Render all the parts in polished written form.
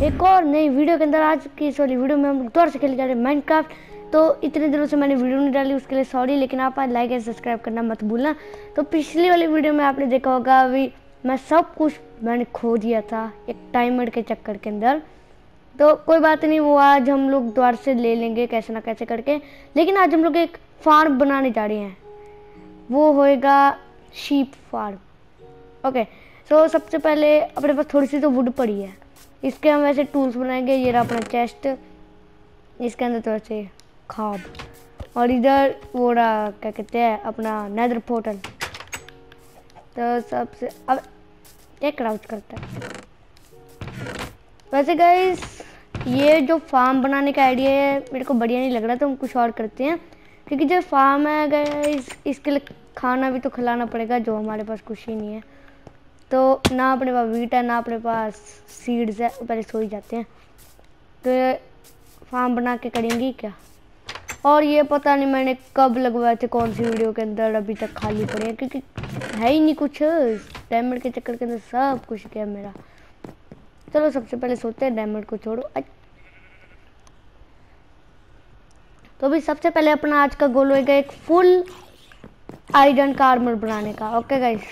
एक और नई वीडियो के अंदर। आज की सॉरी वीडियो में हम दोबारा से खेलने जा रहे हैं माइनक्राफ्ट। तो इतने दिनों से मैंने वीडियो नहीं डाली, उसके लिए सॉरी, लेकिन आप आज लाइक एंड सब्सक्राइब करना मत भूलना। तो पिछली वाली वीडियो में आपने देखा होगा, अभी मैं सब कुछ मैंने खो दिया था एक टाइमर के चक्कर के अंदर। तो कोई बात नहीं, वो आज हम लोग दोबारा से ले लेंगे कैसे ना कैसे करके। लेकिन आज हम लोग एक फार्म बनाने जा रहे हैं, वो होएगा शीप फार्म। ओके, सो सबसे पहले अपने पास थोड़ी सी तो वुड पड़ी है, इसके हम वैसे टूल्स बनाएंगे। ये रहा अपना चेस्ट, इसके अंदर थोड़ा से खाब, और इधर वो रहा क्या कहते हैं अपना नेदर पोर्टल। तो सबसे अब एक क्राउच करता है। वैसे गाइस ये जो फार्म बनाने का आइडिया है मेरे को बढ़िया नहीं लग रहा, तो हम कुछ और करते हैं। क्योंकि जो फार्म है गाइस इसके लिए खाना भी तो खिलाना पड़ेगा, जो हमारे पास कुछ ही नहीं है। तो ना अपने पास वीट है ना अपने पास सीड्स है, पहले सो ही जाते हैं। तो ये फार्म बना के करेंगे क्या। और ये पता नहीं मैंने कब लगवाए थे, कौन सी वीडियो के अंदर, अभी तक खाली पड़े हैं क्योंकि है ही नहीं कुछ। डायमंड के चक्कर के अंदर सब कुछ गया मेरा। चलो सबसे पहले सोचते हैं, डायमंड को छोड़ो। तो अभी सबसे पहले अपना आज का गोल होगा एक फुल आयरन का आर्मर बनाने का। ओके गाइस,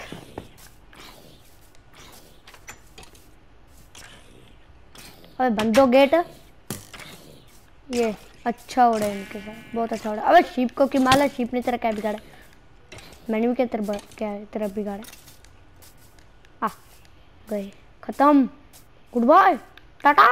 अबे बंद दो गेट। ये अच्छा हो रहा है इनके साथ, बहुत अच्छा हो रहा है। अबे शीप को क्यों माला, शीप ने तेरा क्या बिगाड़ा, मैंने भी क्या तेरा बिगाड़ा। आ गए, खत्म, गुड बाय, टाटा।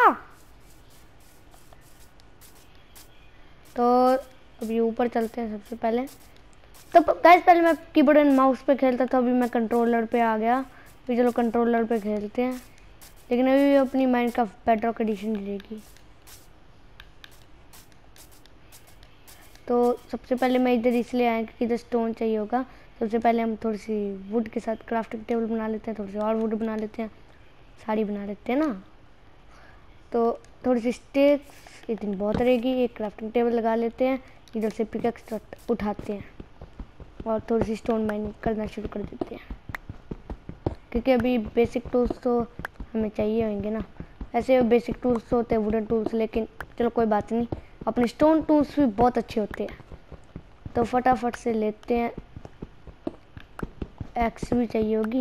तो अभी ऊपर चलते हैं सबसे पहले। तो गाइस पहले मैं कीबोर्ड एंड माउस पे खेलता था, अभी मैं कंट्रोलर पे आ गया। फिर चलो कंट्रोलर पे खेलते हैं, लेकिन अभी अपनी माइनक्राफ्ट बेडरॉक एडिशन रहेगी। तो सबसे पहले मैं इधर इसलिए आया क्योंकि इधर स्टोन चाहिए होगा। सबसे पहले हम थोड़ी सी वुड के साथ क्राफ्टिंग टेबल बना लेते हैं, थोड़ी सी और वुड बना लेते हैं, साड़ी बना लेते हैं ना। तो थोड़ी सी स्टिक्स इतनी बहुत रहेगी, एक क्राफ्टिंग टेबल लगा लेते हैं, इधर से पिकैक्स उठाते हैं और थोड़ी सी स्टोन माइनिंग करना शुरू कर देते हैं। क्योंकि अभी बेसिक टूल्स तो हमें चाहिए होंगे ना। ऐसे बेसिक टूल्स तो होते हैं वुडन टूल्स, लेकिन चलो कोई बात नहीं, अपने स्टोन टूल्स भी बहुत अच्छे होते हैं। तो फटाफट से लेते हैं, एक्स भी चाहिए होगी।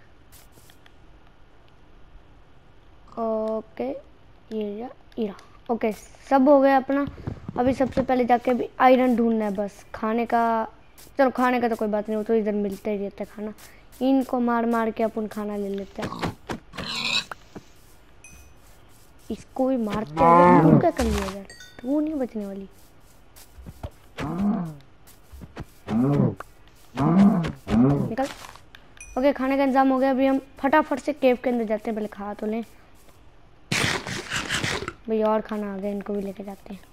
ओके ये ओके, सब हो गया अपना। अभी सबसे पहले जाके अभी आयरन ढूंढना है बस। खाने का, चलो खाने का तो कोई बात नहीं, वो तो इधर मिलता ही रहता है खाना। इनको मार मार के अपन खाना ले लेते हैं। इसको भी मारते हैं, तू क्या कर लिया यार, तू नहीं बचने वाली। निकल। ओके, खाने का इंतजाम हो गया। अभी हम फटाफट से केव के अंदर जाते हैं, पहले खा तो लें भाई। और खाना आ गया, इनको भी लेके जाते हैं।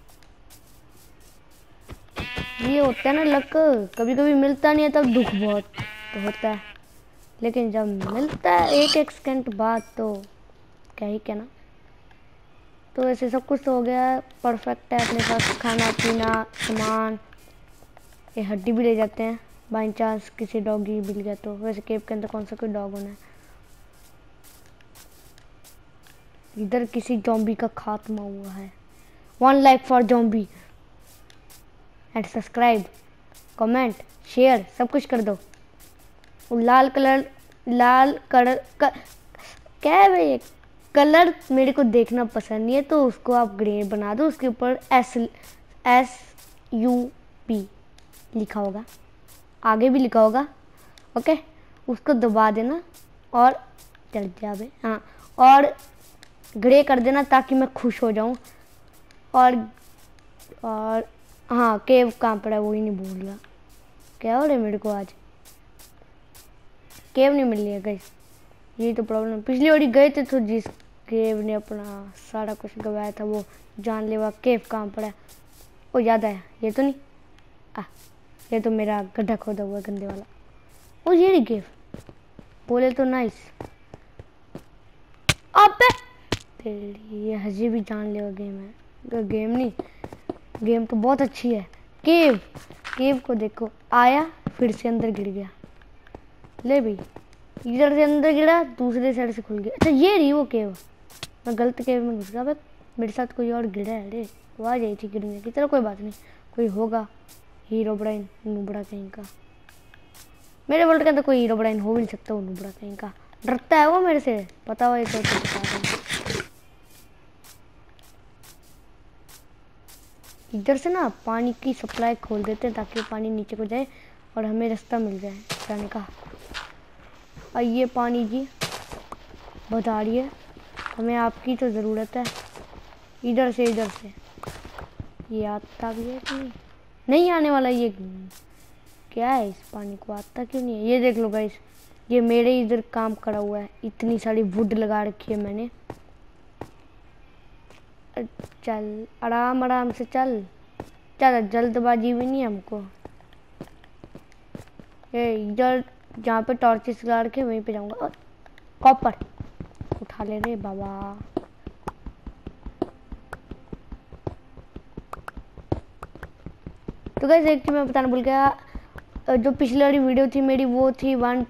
ये होता है ना लक, कभी कभी मिलता नहीं है तब दुख बहुत तो होता है, लेकिन जब मिलता है एक सेकंड बाद तो क्या ही कहना। तो ऐसे सब कुछ तो हो गया, परफेक्ट है अपने पास खाना पीना सामान। ये हड्डी भी ले जाते हैं, बाई चांस किसी डॉगी मिल गया तो। वैसे केव के अंदर कौन सा कोई डॉग होना है। इधर किसी जॉम्बी का खात्मा हुआ है। 1 like for zombie and subscribe, comment, share सब कुछ कर दो। वो लाल कलर क्या है भाई, कलर मेरे को देखना पसंद नहीं है, तो उसको आप ग्रे बना दो। उसके ऊपर SUP लिखा होगा, आगे भी लिखा होगा। ओके, उसको दबा देना और चल जावे। हाँ, और ग्रे कर देना ताकि मैं खुश हो जाऊं। और हाँ, केव कहाँ पड़ा है वो ही नहीं भूल रहा। क्या हो रहा है मेरे को आज, केव नहीं मिल रही है गाइस, यही तो प्रॉब्लम। पिछली बारी गए थे तो जिस केव ने अपना सारा कुछ गवाया था, वो जानलेवा केव कहाँ पड़ा है वो याद आया। ये तो नहीं, ये तो मेरा गड्ढा खोदा हुआ गंदे वाला। ओ ये नहीं केव, बोले तो नाइस। अबे तेरी, ये हजी भी जानलेवा गेम है। गेम नहीं, गेम तो बहुत अच्छी है। केव को देखो, आया फिर से अंदर गिर गया। ले भाई, इधर से अंदर गिरा, दूसरे साइड से खुल गया। अच्छा ये रही वो केव, मैं गलत केव में घुस गया। बस मेरे साथ कोई और गिरा है। अरे आवाज आई थी गिरने की। चलो कोई बात नहीं, कोई होगा हीरो ब्राइन नुबड़ा कहीं का। मेरे वर्ल्ड के अंदर कोई हीरो ब्राइन हो भी नहीं सकता। वो नुबड़ा कहीं का डरता है वो मेरे से, पता हुआ तो बता रहा। इधर से ना पानी की सप्लाई खोल देते हैं ताकि पानी नीचे को जाए और हमें रास्ता मिल जाए जाने का। आइए पानी जी बता रही है, हमें आपकी तो ज़रूरत है। इधर से ये आता भी है कि नहीं आने वाला। ये क्या है, इस पानी को आता क्यों नहीं है? ये देख लो गाइस, ये मेरे इधर काम करा हुआ है। इतनी सारी वुड लगा रखी है मैंने। चल आराम आराम से चल, जल्दबाजी भी नहीं हमको। इधर जहाँ पे टॉर्चेस लगा रखे वहीं पे जाऊंगा। कॉपर उठा ले रे बाबा। तो गाइस एक चीज मैं बताना भूल गया, जो पिछली वाली वीडियो थी मेरी वो थी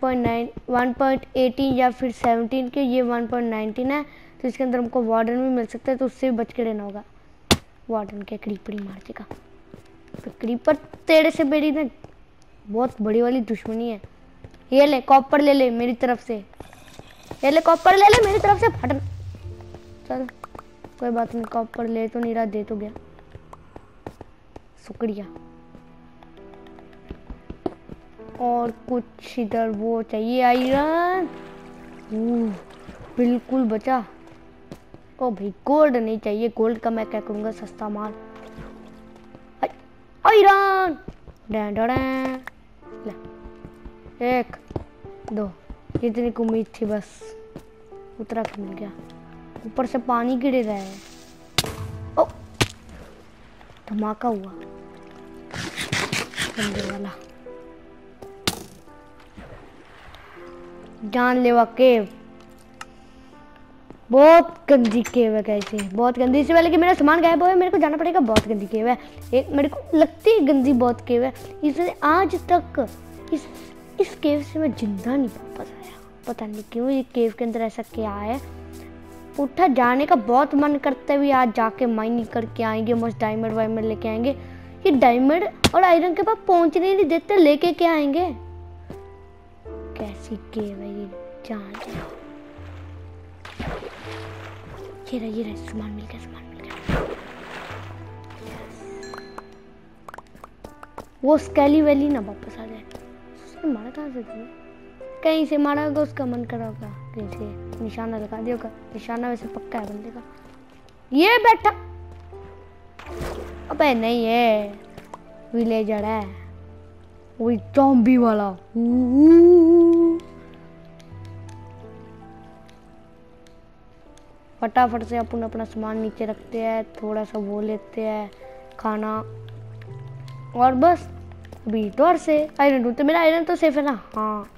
1.18 या फिर 17 की। ये 1.19 है, तो इसके अंदर हमको वार्डन भी मिल सकता है, तो उससे भी बच के रहना होगा। वार्डन क्या क्रीपर ही मार देगा। तो क्रीपर तेरे से मेरी ना बहुत बड़ी वाली दुश्मनी है। ये ले कॉपर ले ले मेरी तरफ से, ये ले कॉपर ले ले मेरी तरफ से। फटन चल कोई बात नहीं, कॉपर ले तो नहीं रहा, दे तो गया, शुक्रिया। और कुछ इधर वो चाहिए आयरन। बिल्कुल बचा। ओ भाई गोल्ड नहीं चाहिए, गोल्ड का मैं क्या करूंगा, सस्ता माल। आयरन एक दो, इतनी उम्मीद थी बस, उतरा के मिल गया। ऊपर से पानी गिर रहा है। ओ धमाका हुआ गंदे वाला। जानलेवा केव, बहुत गंदी केव है कैसे, बहुत गंदी। इससे पहले कि मेरा सामान गायब हो, मेरे को जाना पड़ेगा। बहुत गंदी केव है, एक मेरे को लगती है गंदी बहुत केव है। इसलिए आज तक इस केव से मैं जिंदा नहीं वापस आया, पता नहीं क्यों। ये केव के अंदर ऐसा क्या है। उठा जाने का बहुत मन करता है भी, आज जाके माइनिंग करके आएंगे, मस्त डायमंड वायमंड लेके आएंगे। ये डायमंड और आयरन के पास पहुंचने नहीं देते, लेके क्या आएंगे। कैसी केव है ये, जान ये रहा सामान मिल गया। वो स्केली वैली ना वापस आ जाए। उसने मारा कहाँ से तुमने? कहीं से मारा होगा, उसका मन करा होगा कहीं से, निशाना लगा दिया होगा। निशाना वैसे पक्का है बंदे का। ये बैठा, अबे नहीं है, विलेजर है वही ज़ॉम्बी वाला। फटाफट से अपन अपना सामान नीचे रखते हैं, थोड़ा सा वो लेते हैं खाना, और बस अभी डोर से आयरन ढूंढते। मेरा आयरन तो सेफ है ना? हाँ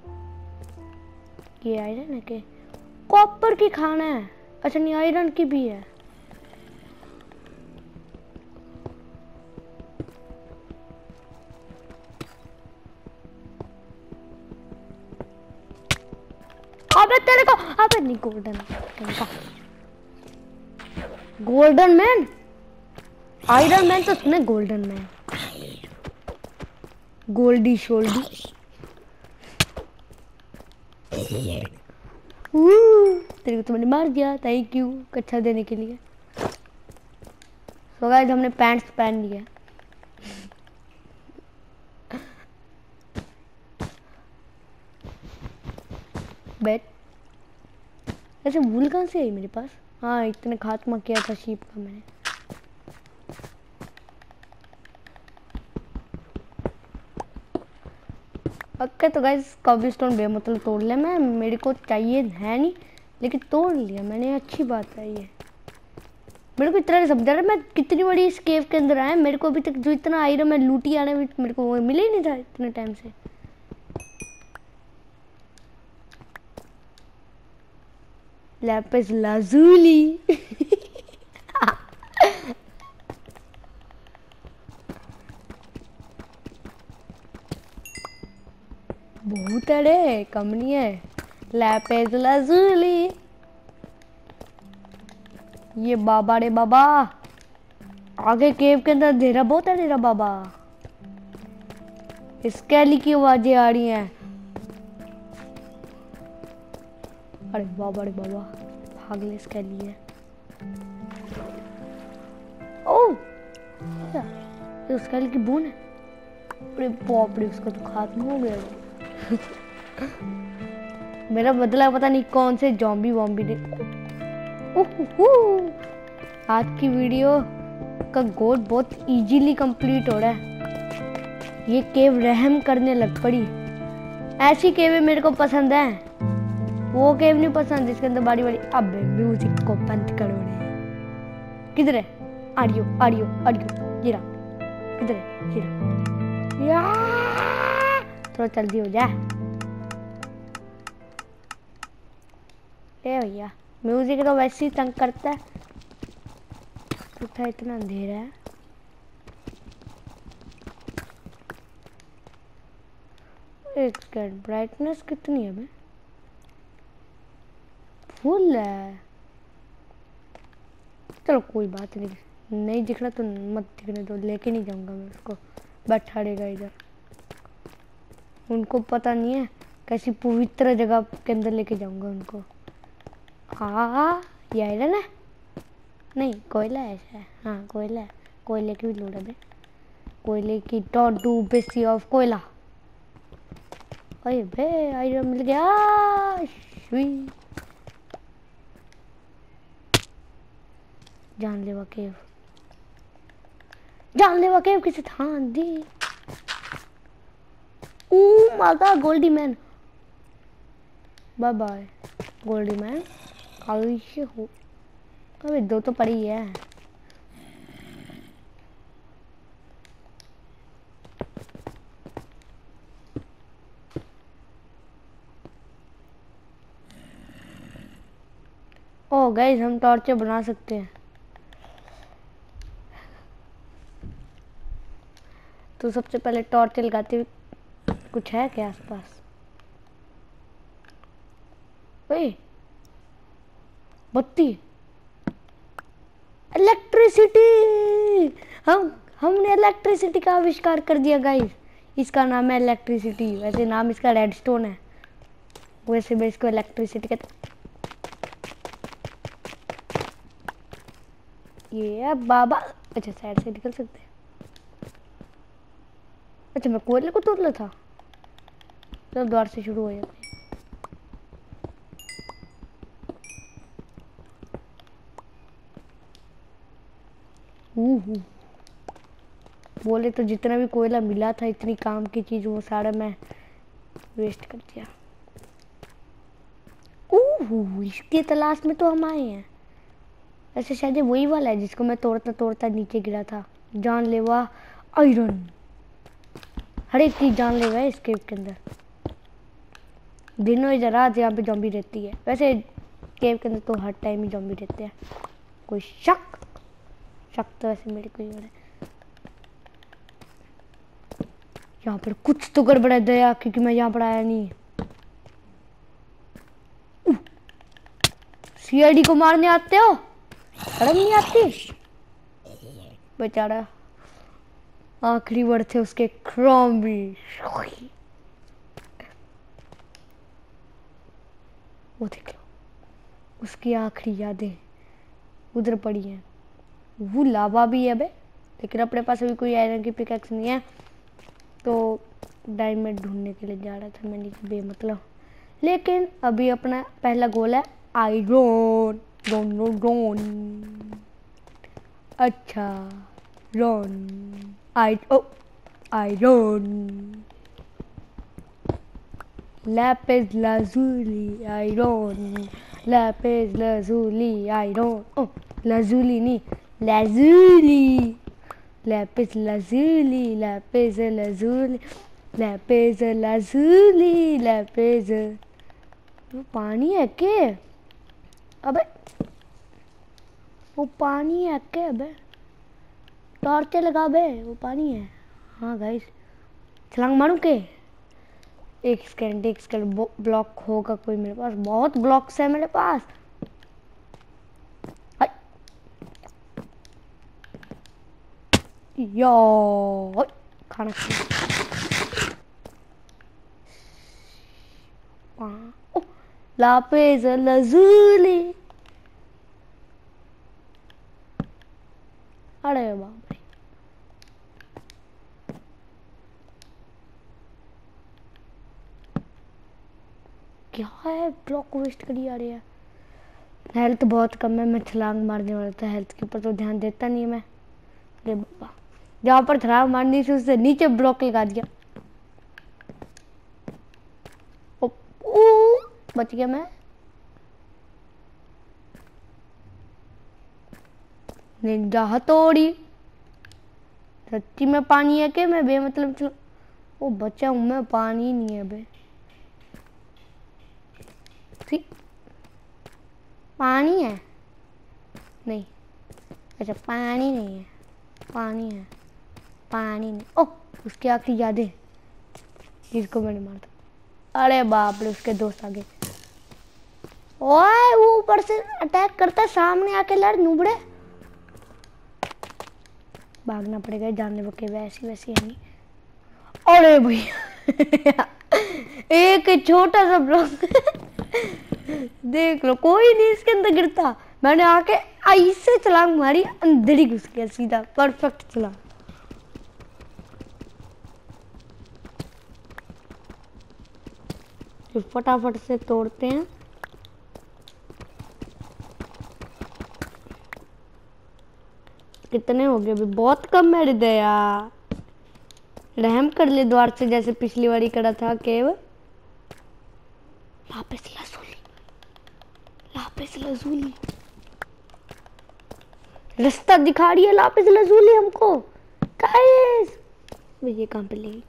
ये आयरन है के कॉपर की खाना है। अच्छा नहीं, आयरन की भी है। अबे तेरे को, अबे नहीं, गोल्डन मैन, आयरन मैन तो सुने, गोल्डन मैन, गोल्डी शोल्डी। तेरे को तो मैंने मार दिया, थैंक यू कच्चा देने के लिए। तो गाइस हमने पैंट्स पहन लिया। बैठ, ऐसे वूल कहाँ से आई मेरे पास? हाँ इतने खात्मा किया था शीप का मैंने। ओके तो गाइस कॉबलस्टोन बेमतलब तोड़ लिया मैं, मेरे को चाहिए है नहीं लेकिन तोड़ लिया मैंने, अच्छी बात है ये। मेरे को इतना नहीं समझ रहा मैं कितनी बड़ी इस केव के अंदर आया। मेरे को अभी तक जो इतना आयरन मैं लूटी आने में मेरे को वो मिले ही नहीं था इतने टाइम से। लैपिस लाजुली बहुत अरे कम नहीं है। लैपिस लाजुली ये बाबा रे बाबा, आगे केव के अंदर अंधेरा बहुत है तेरा बाबा। स्केली की आवाजें आ रही हैं। अरे बाबा रे बाबा, भाग ले, स्केली है। ओह ये स्केली की बून है। अरे बाप रे, उसका तो खात्मा हो गया। मेरा बदला पता नहीं कौन से जॉम्बी वॉम्बी ने। आज की वीडियो का गोल बहुत इजीली कंप्लीट हो रहा है। ये केव रहम करने लग पड़ी। ऐसी केव मेरे को पसंद है, वो केव नहीं पसंद जिसके अंदर बड़ी बड़ी। अब म्यूजिक को बंद करो रे। किधर है? आडियो आडियो आडियो, जीरा किधर है? जीरा थोड़ा जल्दी हो जाए। ए भैया, म्यूजिक तो वैसे ही तंग करता है। तो था इतना अंधेरा है। एक सेकंड, ब्राइटनेस कितनी है? फुल है। चलो कोई बात नहीं, नहीं दिख रहा तो मत दिखने दो, लेके नहीं जाऊंगा मैं उसको। बैठा रहेगा इधर। उनको पता नहीं है कैसी पवित्र जगह के अंदर लेके जाऊंगा उनको। हाँ ये आयरन है? नहीं कोयला है ऐसा। हाँ कोयला है, कोयले की भी लोड है। कोयले की डॉट डू बेसी ऑफ कोयला। अरे बे आयरन मिल गया। जानलेवा केव, जानलेवा केव किसे ध्यान दी। ओ मागा Goldie man, bye bye Goldie man. कैसे हो? अबे दो तो पड़ी है। ओ गाइस, हम टॉर्च बना सकते हैं। तो सबसे पहले टॉर्च लगाते हुए कुछ है क्या आसपास? ओए बत्ती, इलेक्ट्रिसिटी। हमने इलेक्ट्रिसिटी का आविष्कार कर दिया गाइस। इसका नाम है इलेक्ट्रिसिटी। वैसे नाम इसका रेडस्टोन है, वैसे भी इसको इलेक्ट्रिसिटी कहते। ये है बाबा। अच्छा साइड से निकल सकते हैं। अच्छा मैं कोयले को तोड़ ला था। चलो द्वार से शुरू हो जाते हैं। बोले तो जितना भी कोयला मिला था, इतनी काम की चीज, वो सारा मैं वेस्ट कर दिया। इसकी तलाश में तो हम आए हैं। ऐसे शायद वही वाला है जिसको मैं तोड़ता तोड़ता नीचे गिरा था। जानलेवा आयरन, हर एक चीज जानलेवा है इस केव के अंदर। दिनों इधर रात यहाँ पे जॉम्बी रहती है। वैसे केव के अंदर तो हर टाइम ही जॉम्बी रहते हैं। कोई शक तो वैसे मेरे को ही हो रहा है। यहाँ पर कुछ तो गड़बड़ है दया, क्योंकि मैं यहाँ पर आया नहीं। सीआईडी को मारने आते हो? शर्म नहीं आती? बेचारा आखिरी वर्ड थे उसके क्रोम भी। वो देख लो, उसकी आखिरी यादें उधर पड़ी हैं। वो लावा भी है बे, लेकिन अपने पास अभी कोई आयरन की पिकैक्स नहीं है, तो डायमंड ढूंढने के लिए जा रहा था मैं नीचे बेमतलब। लेकिन अभी अपना पहला गोल है आयरन। रोन अच्छा रोन iron lapis lazuli iron, lapis lazuli iron. ओ लाजुली नहीं, lazuli. Lapis lazuli, lapis lazuli, lapis lazuli, lapis. वो पानी है के? अबे वो पानी है के? अबे टॉर्च लगा बे, वो पानी है। हाँ गाइस, छलांग मारूं के? एक सेकंड ब्लॉक होगा कोई मेरे पास? बहुत ब्लॉक्स है मेरे पास। यो खाना लापिस लजूली। अरे बाप रे, क्या है, ब्लॉक वेस्ट करी आ रही है। हेल्थ बहुत कम है, मैं छलांग मारने वाला था, हेल्थ के ऊपर तो ध्यान देता नहीं मैं। अरे बाबा, जहाँ पर छलांग मारनी थी उससे नीचे ब्लॉक लगा दिया। बच गया मैं। निंजा हथौड़ी। सच्ची में पानी है के मैं बेमतलब चला। ओ बचा हूं मैं, पानी नहीं है बे। पानी है नहीं, अच्छा पानी नहीं है, पानी है, पानी नहीं। ओह उसकी आखिरी यादें जिसको मैंने मारा था। अरे बाप रे, उसके दोस्त आगे। ओए वो ऊपर से अटैक करता है, सामने आके लड़ नूबड़े। भागना पड़ेगा, जानने बके वैसी वैसी है नहीं। अरे भैया एक छोटा सा ब्लॉक देख लो, कोई नहीं इसके अंदर गिरता। मैंने आके ऐसे छलांग मारी, अंदर ही घुस गया सीधा, परफेक्ट छलांग। फिर फटाफट से तोड़ते हैं। कितने हो गए अभी, बहुत कम है हृदया। रहम कर ले द्वार से, जैसे पिछली बारी करा था cave. Lapis lazuli, lapis lazuli रास्ता दिखा रही है लापिस लजूली हमको। गाइस ये कहां पे ले,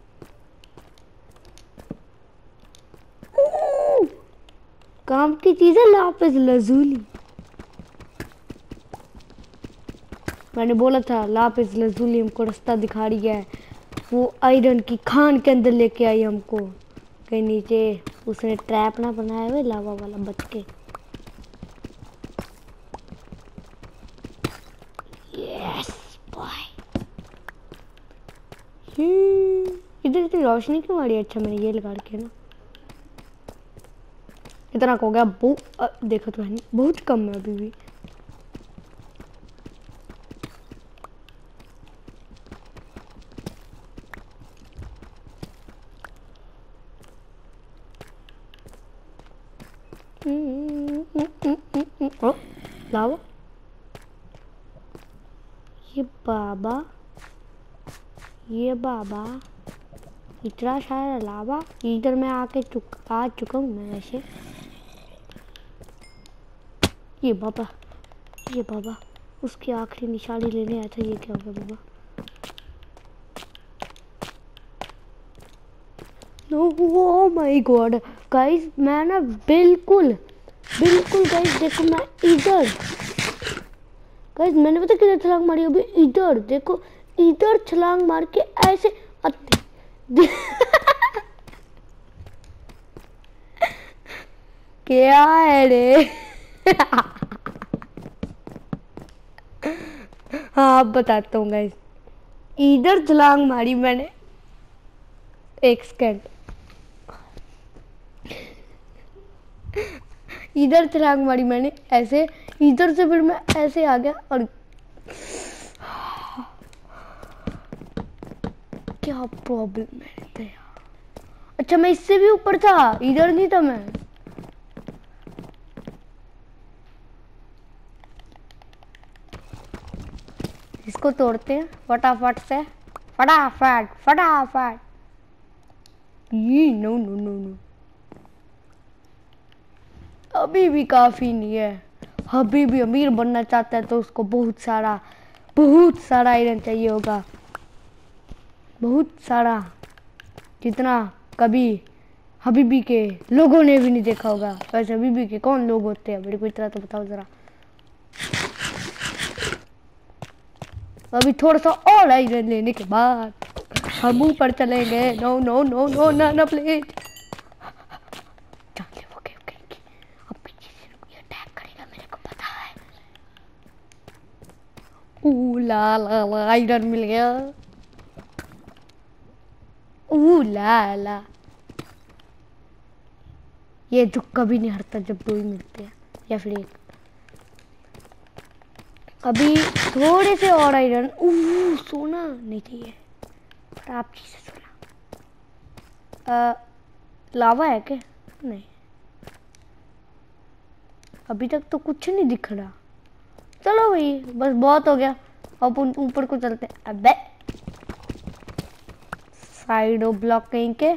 काम की चीज है लापिस लजूली। मैंने बोला था लापिस लजूली हमको रास्ता दिखा रही है। वो आयरन की खान के अंदर लेके आई हमको, कहीं नीचे उसने ट्रैप ना बनाया हुआ लावा वाला, बच के। Yes boy. इधर इतनी रोशनी क्यों आ रही है? अच्छा मैंने ये लगा रखी है ना। इतना हो गया, देखो तो है नहीं, बहुत कम है अभी भी। लावा, ये बाबा, ये बाबा इतना सारा लावा। इधर मैं आ चुका हूँ मैं वैसे। ये बाबा, ये बाबा उसकी आखिरी निशानी लेने आया था। ये क्या हो गया बाबा? ओह माय गॉड गाइस, मैं ना बिल्कुल गाइस देखो, मैं इधर गाइस, मैंने पता किधर छलांग मारी अभी? इधर देखो, इधर छलांग मार के ऐसे क्या है रे हाँ अब बताता हूँ गाइस, इधर छलांग मारी मैंने, एक सेकंड, इधर छलांग मारी मैंने ऐसे, इधर से फिर मैं ऐसे आ गया और क्या प्रॉब्लम है यार। अच्छा मैं इससे भी ऊपर था, इधर नहीं था मैं। इसको तोड़ते हैं फटाफट से, फटाफट फटाफट। ये नो नो नो नो, अभी भी काफी नहीं है। अभी भी अमीर बनना चाहता है तो उसको बहुत सारा आयरन चाहिए होगा, बहुत सारा, जितना कभी हबीबी के लोगों ने भी नहीं देखा होगा। वैसे हबीबी के कौन लोग होते हैं मेरे को इतना तो बताओ जरा। अभी थोड़ा सा और आयरन लेने के बाद हम ऊपर चलेंगे। नो नो नो नो ना ना please. La La La, iron मिल गया। ला ला, ये जो कभी नहीं हटता जब दो ही मिलते हैं या फिर एक। अभी थोड़े से और आयरन। सोना नहीं चाहिए, आप चीज सोना। लावा है क्या? नहीं, अभी तक तो कुछ नहीं दिख रहा। चलो भाई बस बहुत हो गया, अब ऊपर को चलते हैं। अबे साइड ब्लॉक कहीं के।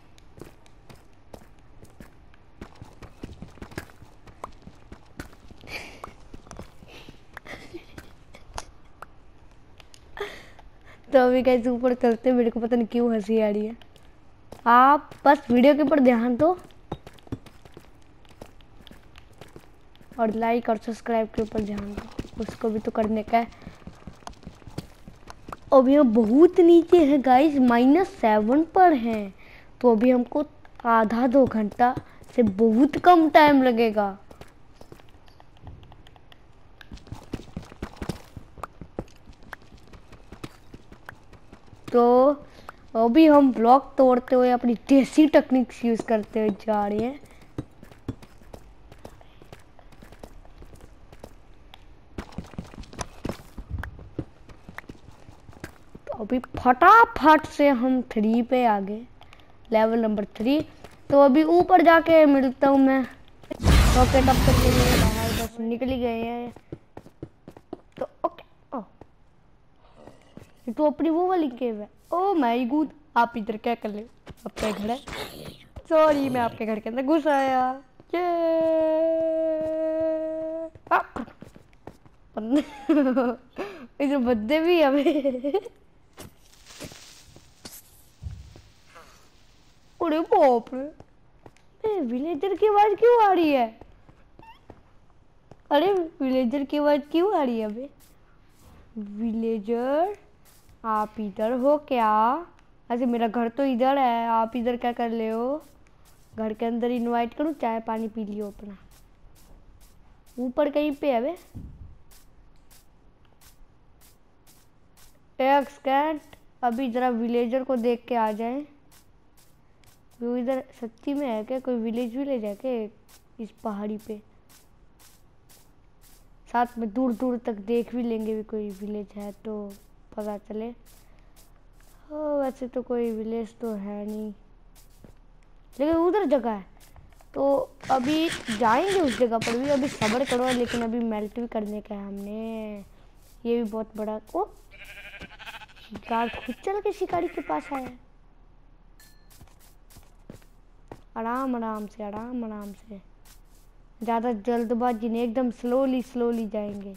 तो अभी कैसे ऊपर चलते, मेरे को पता नहीं क्यों हंसी आ रही है। आप बस वीडियो के ऊपर ध्यान दो और लाइक और सब्सक्राइब के ऊपर ध्यान दो, उसको भी तो करने का है। अभी हम बहुत नीचे हैं गाइस, -7 पर हैं। तो अभी हमको आधा 2 घंटा से बहुत कम टाइम लगेगा। तो अभी हम ब्लॉक तोड़ते हुए अपनी देसी टेक्निक्स यूज करते हुए जा रहे हैं। तो अभी फटाफट से हम 3 पे आ गए, लेवल नंबर 3। तो अभी ऊपर जाके मिलता हूँ मैं। रॉकेट अप करके मेरे बाहर बस निकल ही गए हैं। तो ओके, ये तो अपनी वो वाली केव है। ओ माय गॉड, आप इधर क्या कर ले, आपका घर है। सॉरी, मैं आपके घर के अंदर घुस आया। इधर बद्दे भी हमें। अरे बाप रे, विलेजर की आवाज क्यों आ रही है? अरे विलेजर की आवाज क्यों आ रही है? अबे विलेजर, आप इधर हो क्या? ऐसे मेरा घर तो इधर है, आप इधर क्या कर रहे हो? घर के अंदर इनवाइट करूं, चाय पानी पी लियो अपना। ऊपर कहीं पे है बे? एक सेकंड, अभी जरा विलेजर को देख के आ जाए। वो इधर सच्ची में है क्या? कोई विलेज है क्या इस पहाड़ी पे? साथ में दूर दूर तक देख भी लेंगे, भी कोई विलेज है तो पता चले। वैसे तो कोई विलेज तो है नहीं, लेकिन उधर जगह है। तो अभी जाएंगे उस जगह पर भी। अभी सब्र करो, लेकिन अभी मेल्ट भी करने का है हमने। ये भी बहुत बड़ा। ओ शिकार खुद चल के शिकारी के पास आया। आराम आराम से, आराम आराम से, ज्यादा जल्दबाजी नहीं, एकदम स्लोली स्लोली जाएंगे।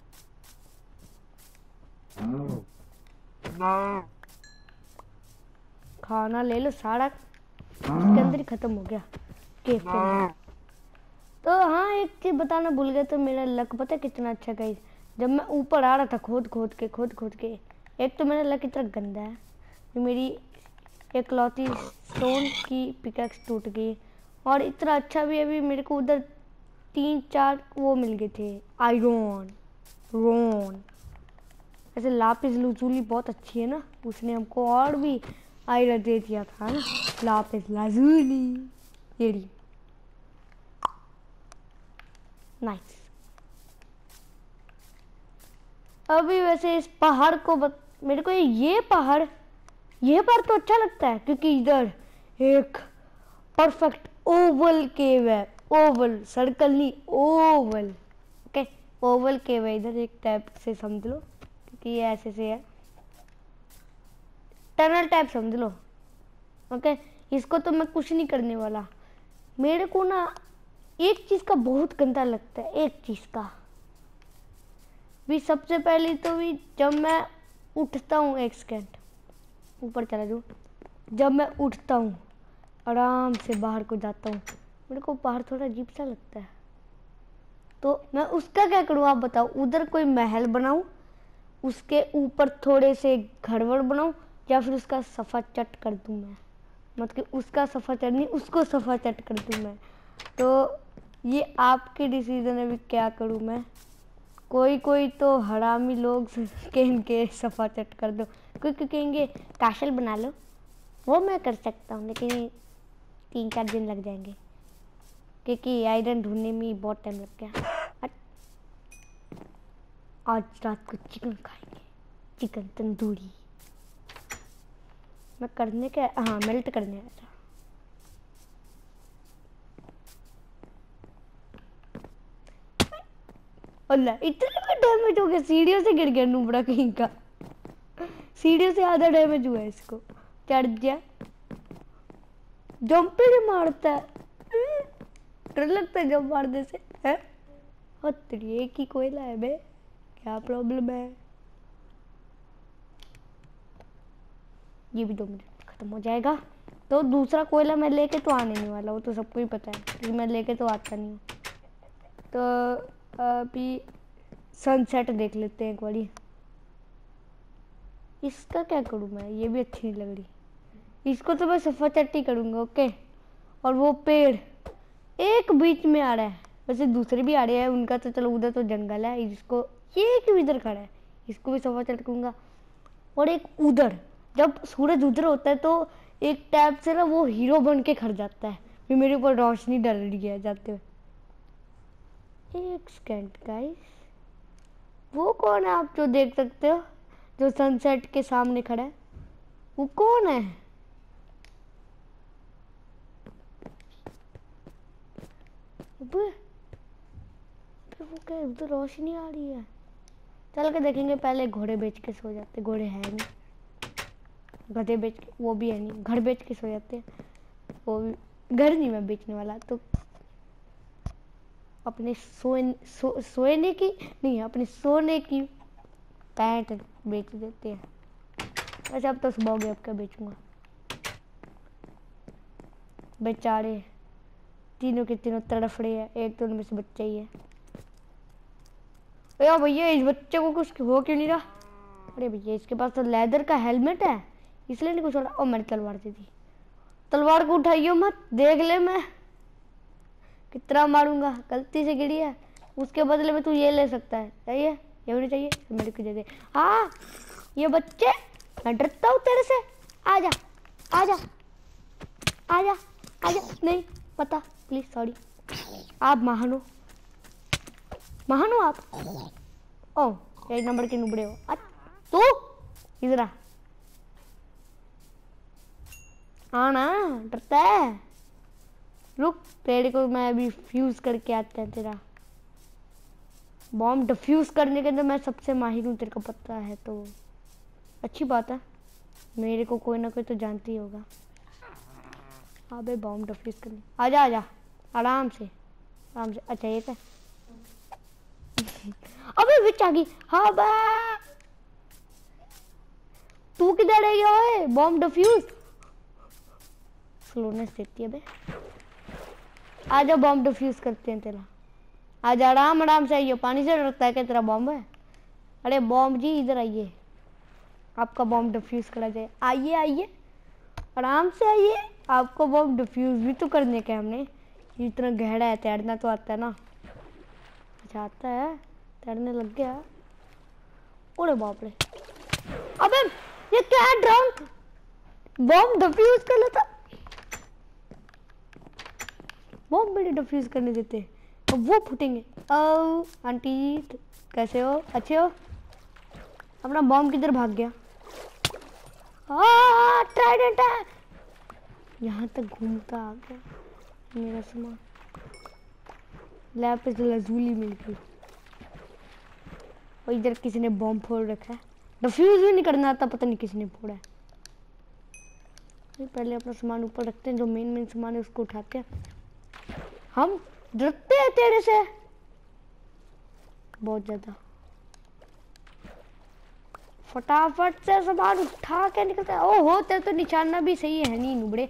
खाना ले लो, सारा इसके अंदर ही खत्म हो गया केव के अंदर। तो हाँ, एक चीज बताना भूल गया। तो मेरा लक पता है कितना अच्छा गाइस, जब मैं ऊपर आ रहा था खोद खोद के, एक तो मेरा लक इतना गंदा है कि मेरी एकलौती स्टोन की पिकैक्स टूट गई। और इतना अच्छा भी अभी मेरे को उधर 3-4 वो मिल गए थे, आयरन रोन। ऐसे लापिस लुचूली बहुत अच्छी है ना, उसने हमको और भी आयरन दे दिया था ना, लापिस लाजुली। ये नाइस। अभी वैसे इस पहाड़ को मेरे को ये पहाड़ तो अच्छा लगता है, क्योंकि इधर एक परफेक्ट ओवल केव है। ओवल, सर्कल नहीं, ओवल। ओके, ओवल केव है इधर, एक टाइप से समझ लो, क्योंकि ये ऐसे से है, टनल टाइप समझ लो। ओके, इसको तो मैं कुछ नहीं करने वाला। मेरे को ना एक चीज का बहुत गंदा लगता है, एक चीज का भी। सबसे पहले तो भी जब मैं उठता हूँ, एक सेकेंड ऊपर चला जाऊँ, जब मैं उठता हूँ आराम से बाहर को जाता हूँ, मेरे को बाहर थोड़ा अजीब सा लगता है। तो मैं उसका क्या करूँ आप बताओ? उधर कोई महल बनाऊँ, उसके ऊपर थोड़े से घरवर बनाऊँ, या फिर उसका सफा चट कर दूँ मैं? मतलब उसका सफा चट नहीं, उसको सफा चट कर दूँ मैं। तो ये आपके डिसीजन है भी, क्या करूँ मैं? कोई कोई तो हरामी लोग के इनके सफा चट कर दो, कोई कहेंगे काशल बना लो, वो मैं कर सकता हूँ लेकिन 3-4 दिन लग जाएंगे क्योंकि आयरन ढूंढने में बहुत टाइम लग गया। आज रात को चिकन खाएंगे, चिकन तंदूरी। मैं करने के हाँ मेल्ट करने आया था। अल्लाह इतना डैमेज हो गया, सीढ़ियों से गिर गया नूबड़ा कहीं का। सीढ़ियों से आधा डैमेज हुआ है इसको। चढ़ जा, जंप पे नहीं मारता है, डर लगता है जंप मारने से है। एक ही कोयला है बे, क्या प्रॉब्लम है। ये भी 2 मिनट खत्म हो जाएगा। तो दूसरा कोयला मैं लेके तो आने नहीं वाला, वो तो सबको ही पता है कि मैं लेके तो आता नहीं हूँ। तो अभी सनसेट देख लेते हैं एक बारी। इसका क्या करूँ मैं, ये भी अच्छी नहीं लग रही। इसको तो मैं सफा चट्टी करूँगा। ओके, और वो पेड़ एक बीच में आ रहा है, वैसे दूसरे भी आ रहे हैं, उनका तो चलो उधर तो जंगल है। इसको ये क्यों इधर खड़ा है, इसको भी सफा चटकूंगा। और एक उधर, जब सूरज उधर होता है तो एक टैब से ना वो हीरो बन के खड़ जाता है, फिर मेरे ऊपर रोशनी डल रही है जाते हुए। एक सेकंड गाइस, वो कौन है आप जो देख सकते हो, जो सनसेट के सामने खड़ा है, वो कौन है? वो क्या उधर रोशनी आ रही है? चल के देखेंगे, पहले घोड़े बेच के सो जाते। घोड़े है नहीं, गधे बेच के, वो भी है नहीं, घर बेच के सो जाते। वो भी घर नहीं मैं बेचने वाला, तो अपने सोने की नहीं, अपने सोने की पैंट बेच देते हैं। वैसे अब तो सुबह हो गया, अब क्या बेचूंगा। बेचारे तीनों के तीनों तड़फ रहे हैं, एक तो उनमें से बच्चा ही है। अरे भैया इस बच्चे को कुछ हो क्यों नहीं रहा? अरे भैया इसके पास तो लेदर का हेलमेट है, इसलिए नहीं कुछ हो रहा। ओ मैंने तलवार दे दी, तलवार को उठाइयो मत, देख ले मैं कितना मारूंगा। गलती से गिरी है, उसके बदले में तू ये ले सकता है। चाहिए ये भी नहीं चाहिए तो मेरे को दे दे। हाँ ये बच्चे, मैं डरता हूँ तेरे से। आजा आजा आजा आजा, नहीं पता प्लीज, सॉरी। आप महानो महानो आप। ओ 1 नंबर के नुबड़े हो तू, इधर आना, डरता है। रुक, तेरे को मैं अभी फ्यूज करके आता है। तेरा बॉम्ब डिफ्यूज करने के अंदर मैं सबसे माहिर हूँ, तेरे को पता है, तो अच्छी बात है। मेरे को कोई ना कोई तो जानती ही होगा। अबे बॉम्ब डिफ्यूज करने, आजा आजा, आराम से आराम से। अच्छा ये था अबे विच आ गई। हाँ बा, तू किधर है ये बॉम्ब डिफ्यूज? स्लोनेस देती है बे। आजा बॉम्ब डिफ्यूज करते हैं तेरा। आज आराम आराम से आइए, पानी से डरता है क्या तेरा बॉम्ब है? अरे बॉम्ब जी इधर आइए, आपका बॉम्ब डिफ्यूज करा जाए। आइए आइए आराम से आइए, आपको बॉम्ब डिफ्यूज भी तो करने का हमने। इतना गहरा है, तैरना तो आता है ना? अच्छा आता है, तैरने लग गया। अरे बाप रे, अबे ये क्या है? ड्रंक बॉम्ब डिफ्यूज कर लेता, बॉम्ब मेरे डिफ्यूज करने देते, तो वो फूटेंगे। ओ आंटी कैसे हो, अच्छे हो? अपना बॉम्ब किधर भाग गया? ट्राइडेंट है, यहाँ तक घूमता आ गया मेरा सामान। लैपिस लजूली मिल गई। और इधर किसी ने बॉम्ब फोड़ रखा है, डिफ्यूज भी नहीं करना आता, पता नहीं किसी ने फोड़ा है। पहले अपना सामान ऊपर रखते हैं, जो मेन सामान है उसको उठाते हैं। हम डरते हैं तेरे से बहुत ज्यादा। फटाफट से सामान उठा के निकलता है। ओहो तेरे तो निशाना भी सही है नहीं नुबड़े।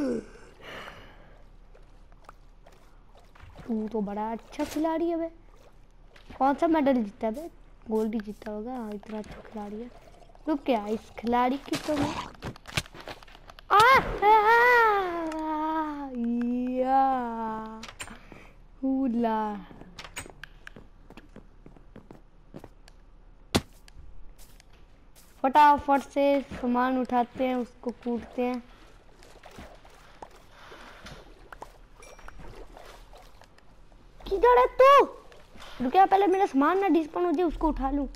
तू तो बड़ा अच्छा खिलाड़ी है बे। कौन सा मेडल जीता है बे? गोल्ड ही जीता होगा। हाँ इतना अच्छा खिलाड़ी है। तो क्या इस खिलाड़ी की तो मैं फटाफट से सामान उठाते हैं, उसको कूटते हैं। किधर है तू? रुकिया, पहले मेरा सामान ना डिस्पॉन हो जाए, उसको उठा लूं,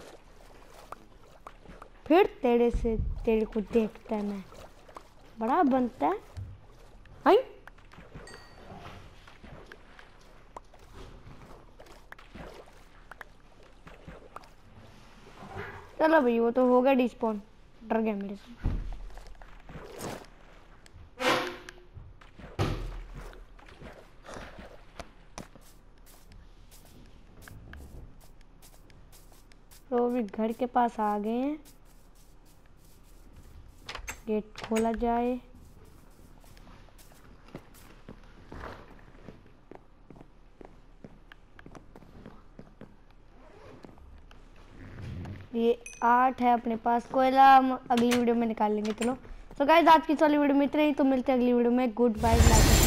फिर तेरे को देखता है। मैं बड़ा बनता है। आई चलो भाई, वो तो हो गया डिस्पॉन। डर गया मेरे से। तो अभी घर के पास आ गए हैं। गेट खोला जाए। ये 8 है अपने पास कोयला, हम अगली वीडियो में निकाल लेंगे। चलो तो गाइस, आज की वाली वीडियो में इतना ही। तो मिलते हैं अगली वीडियो में। Good bye.